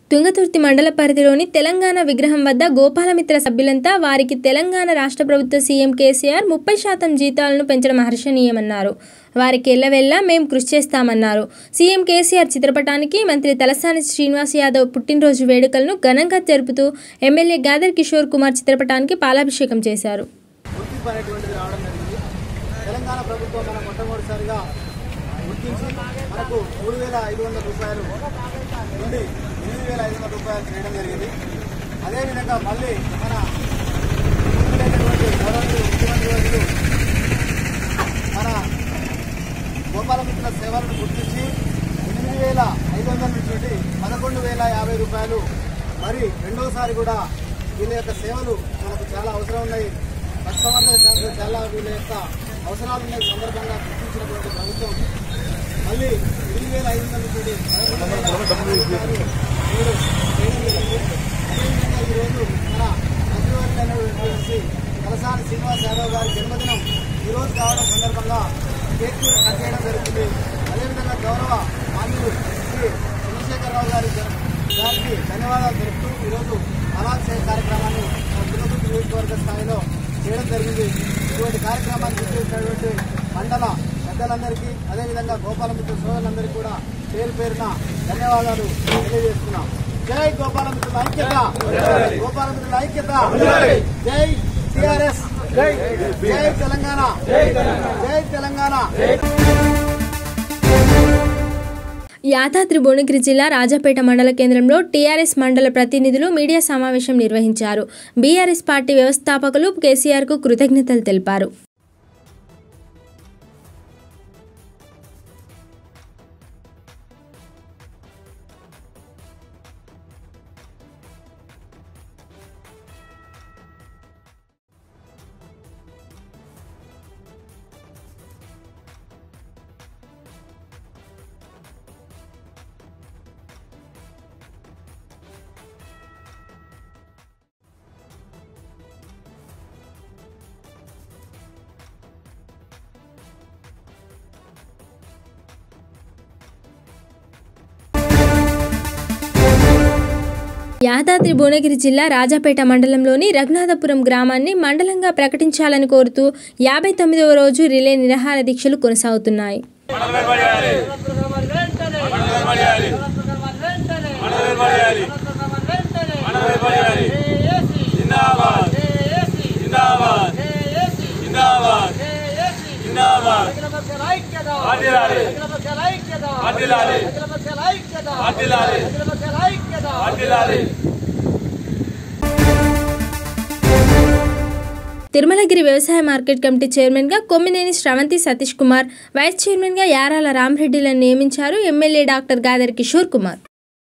తుంగతుర్తి మండల పరిధిలోని తెలంగాణ విగ్రహం వద్ద గోపాలమిత్ర సభ్యులంతా వారికి తెలంగాణ రాష్ట్ర ప్రభుత్వ సీఎం కేసీఆర్ 30% జీతాలను పెంచడం హర్షణీయమన్నారు. వారికి ఎల్లవెల్లా మేము కృషి చేస్తామన్నారు. సీఎం కేసీఆర్ చిత్రపటానికి మంత్రి తలసాని శ్రీనివాస్ యాదవ్ పుట్టినరోజు వేడుకలను ఘనంగా జరుపుతూ ఎమ్మెల్యే గాదర్ కిషోర్ కుమార్ చిత్రపటానికి పాలాభిషేకం చేశారు. తెలంగాణ ప్రభుత్వం మన మొట్టమొదటిసారిగా గుర్తించి మనకు 3,500 రూపాయలు నుండి 8,500 రూపాయలు చేయడం జరిగింది. అదేవిధంగా మళ్ళీ మన ముఖ్యమంత్రి మన గోపాలమిత్ర సేవలను గుర్తించి 8,500 నుంచి 11,050 రూపాయలు మరి రెండోసారి కూడా వీళ్ళ యొక్క సేవలు మనకు చాలా అవసరం ఉన్నాయి. కస్టమర్ల చాలా వీళ్ళ యొక్క అవసరాలు ఉన్న సందర్భంగా గుర్తించినటువంటి ప్రభుత్వం మళ్ళీ 8,500 నుంచి 11,050 ఈరోజు మన మంత్రివర్యులైనటువంటి తలసాని శ్రీనివాస్ యాదవ్ గారి జన్మదినం ఈరోజు కావడం సందర్భంగా కేక్ కూడా కట్ చేయడం జరుగుతుంది. అదేవిధంగా గౌరవ మాన్యులు శ్రీ చంద్రశేఖరరావు గారికి ధన్యవాదాలు తెలుపుతూ ఈరోజు అలాగే కార్యక్రమాన్ని తుంగతుర్తి నియోజకవర్గ స్థాయిలో చేయడం జరిగింది. ఇటువంటి కార్యక్రమాన్ని చేసినటువంటి మండల పెద్దలందరికీ అదేవిధంగా గోపాలమిత్ర సోదరులందరికీ కూడా పేరు పేరున ధన్యవాదాలు తెలియజేస్తున్నాం. జై గోపాలమిత్రుల ఐక్యత, గోపాలమిత్రుల ఐక్యత, జై టిఆర్ఎస్, జై తెలంగాణ, జై తెలంగాణ. యాదాద్రి భువనగిరి జిల్లా రాజాపేట మండల కేంద్రంలో టీఆర్ఎస్ మండల ప్రతినిధులు మీడియా సమావేశం నిర్వహించారు. బీఆర్ఎస్ పార్టీ వ్యవస్థాపకులు కేసీఆర్కు కృతజ్ఞతలు తెలిపారు. యాదాద్రి భువనగిరి జిల్లా రాజాపేట మండలంలోని రఘునాథపురం గ్రామాన్ని మండలంగా ప్రకటించాలని కోరుతూ 59వ రోజు రిలే నిరాహార దీక్షలు కొనసాగుతున్నాయి. తిరుమలగిరి వ్యవసాయ మార్కెట్ కమిటీ చైర్మన్ గా కొమ్మినేని శ్రవంతి సతీష్ కుమార్, వైస్ చైర్మన్ గా యారాల రామరెడ్డిలను నియమించారు ఎమ్మెల్యే డాక్టర్ గాదర్ కిషోర్ కుమార్.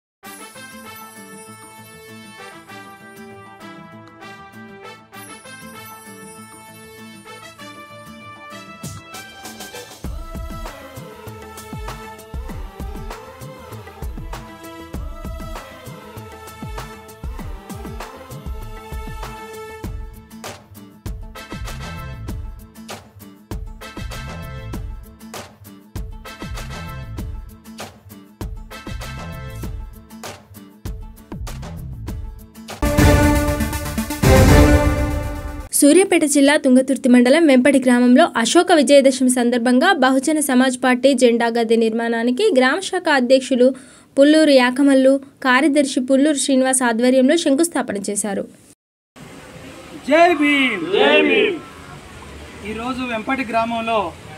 సూర్యాపేట జిల్లా తుంగతుర్తి మండలం వెంపటి గ్రామంలో అశోక విజయదశమి సందర్భంగా బహుజన సమాజ్ పార్టీ జెండా గద్దె నిర్మాణానికి గ్రామ శాఖ అధ్యక్షులు పుల్లూరు యాకమల్లు, కార్యదర్శి పుల్లూరు శ్రీనివాస్ ఆధ్వర్యంలో శంకుస్థాపన చేశారు. జై భీమ్. ఈరోజు వెంపటి గ్రామంలో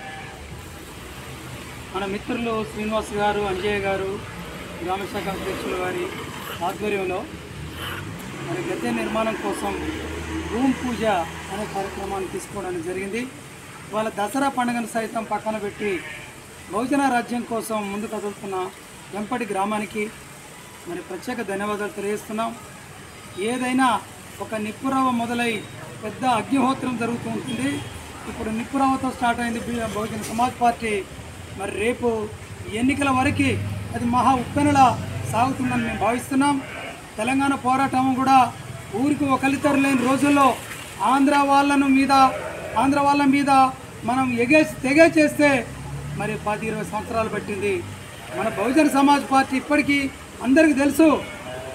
మన మిత్రులు శ్రీనివాస్ గారు, అంజయ్య గారు, గ్రామ శాఖ అధ్యక్షుల వారి ఆధ్వర్యంలో మరి గద్దె నిర్మాణం కోసం భూమి పూజ అనే కార్యక్రమాన్ని తీసుకోవడానికి జరిగింది. వాళ్ళ దసరా పండుగను సైతం పక్కన పెట్టి బహుజన రాజ్యం కోసం ముందు కదులుతున్న వెంపటి గ్రామానికి మరి ప్రత్యేక ధన్యవాదాలు తెలియజేస్తున్నాం. ఏదైనా ఒక నిప్పురవ్వ మొదలై పెద్ద అగ్నిహోత్రం జరుగుతూ ఉంటుంది. ఇప్పుడు నిప్పురవ్వతో స్టార్ట్ అయింది బహుజన సమాజ్ పార్టీ. మరి రేపు ఎన్నికల వరకు అది మహా ఉప్పెనలా సాగుతుందని మేము భావిస్తున్నాం. తెలంగాణ పోరాటం కూడా ఊరికి ఒకరిద్దరు లేని రోజుల్లో ఆంధ్ర వాళ్ళ మీద మనం తెగే చేస్తే మరి 10-20 సంవత్సరాలు పట్టింది. మన బహుజన సమాజ్ పార్టీ ఇప్పటికీ అందరికీ తెలుసు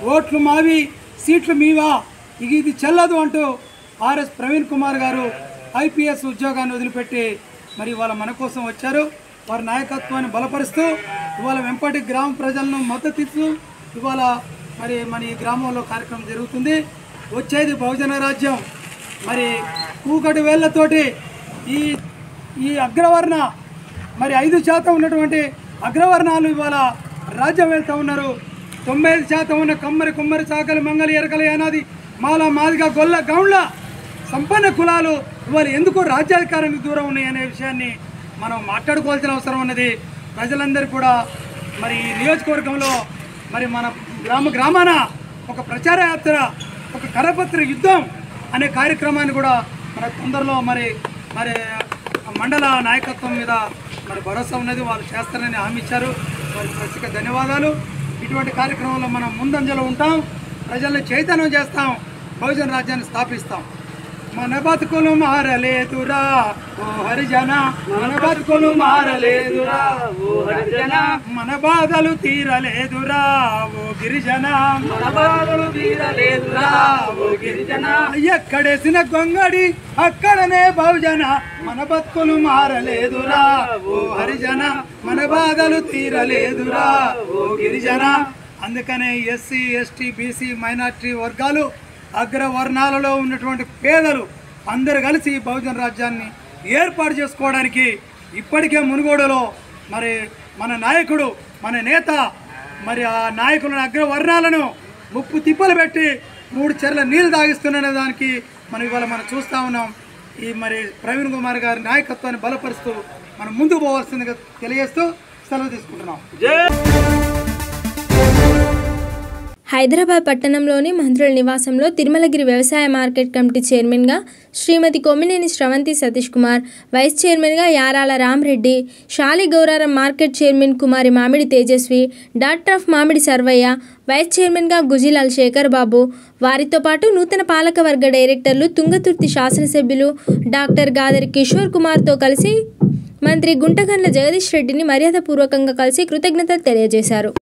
ఓట్లు మావి సీట్లు మీవా ఇది చెల్లదు అంటూ ఆర్ఎస్ ప్రవీణ్ కుమార్ గారు ఐపీఎస్ ఉద్యోగాన్ని వదిలిపెట్టి మరి ఇవాళ మన కోసం వచ్చారు. వారి నాయకత్వాన్ని బలపరుస్తూ ఇవాళ వెంపటి గ్రామ ప్రజలను మద్దతు ఇస్తూ ఇవాళ మరి మన ఈ గ్రామంలో కార్యక్రమం జరుగుతుంది. వచ్చేది బహుజన రాజ్యం. మరి కూకటి వేళ్లతోటి ఈ అగ్రవర్ణ మరి 5% ఉన్నటువంటి అగ్రవర్ణాలు ఇవాళ రాజ్యం వెళ్తూ ఉన్నారు. 95% ఉన్న కుమ్మరి చాకలి మంగళి ఎరకలి అనాది మాల మాదిగ గొల్ల గౌండ్ల సంపన్న కులాలు ఇవాళ ఎందుకు రాజ్యాధికారానికి దూరం ఉన్నాయి అనే విషయాన్ని మనం మాట్లాడుకోవాల్సిన అవసరం ఉన్నది. ప్రజలందరూ కూడా మరి ఈ నియోజకవర్గంలో మరి మన గ్రామాన ఒక ప్రచార యాత్ర, ఒక కరపత్ర యుద్ధం అనే కార్యక్రమాన్ని కూడా మన తొందరలో మరి మండల నాయకత్వం మీద మరి భరోసా ఉన్నది. వాళ్ళు చేస్తారని హామీ ఇచ్చారు. వారికి ప్రత్యేక ధన్యవాదాలు. ఇటువంటి కార్యక్రమంలో మనం ముందంజలో ఉంటాం, ప్రజల్ని చైతన్యం చేస్తాం, బహుజన రాజ్యాన్ని స్థాపిస్తాం. మన బతుకులు మారలేదురా ఓ హరిజన, మన బతుకులు మారలేదురా ఓ హరిజన, మన బాధలు తీరలేదురా ఓ గిరిజన, మన బాధలు తీరలేదురా ఓ గిరిజన, ఎక్కడేసిన గొంగడి అక్కడనే బహుజన, మన బతుకులు మారలేదురా ఓ హరిజన, మన బాధలు తీరలేదురా ఓ గిరిజన. అందుకనే ఎస్సీ ఎస్టీ బీసీ మైనార్టీ వర్గాలు, అగ్రవర్ణాలలో ఉన్నటువంటి పేదలు అందరూ కలిసి బహుజన రాజ్యాన్ని ఏర్పాటు చేసుకోవడానికి ఇప్పటికే మునుగోడులో మరి మన నాయకుడు, మన నేత మరి ఆ నాయకులను అగ్రవర్ణాలను ముప్పు తిప్పలు పెట్టి 3 చెర్ల నీళ్ళు తాగిస్తున్న దానికి ఇవాళ మనం చూస్తూ ఉన్నాం. ఈ మరి ప్రవీణ్ కుమార్ గారి నాయకత్వాన్ని బలపరుస్తూ మనం ముందుకు పోవాల్సిందిగా తెలియజేస్తూ సెలవు తీసుకుంటున్నాం. హైదరాబాద్ పట్టణంలోని మంత్రుల నివాసంలో తిరుమలగిరి వ్యవసాయ మార్కెట్ కమిటీ చైర్మన్గా శ్రీమతి కొమ్మినేని శ్రవంతి సతీష్ కుమార్, వైస్ చైర్మన్గా Yarala Ramareddy, Shaligouraram market chairman Kumari Mamidi Tejaswi, doctor of మామిడి సర్వయ్య, వైస్ చైర్మన్గా గుజిలాల్ శేఖర్ బాబు, వారితో పాటు నూతన పాలకవర్గ డైరెక్టర్లు తుంగతుర్తి శాసనసభ్యులు డాక్టర్ గాదరి కిషోర్ కుమార్తో కలిసి మంత్రి గుంటగండ్ల జగదీష్ రెడ్డిని మర్యాదపూర్వకంగా కలిసి కృతజ్ఞతలు తెలియజేశారు.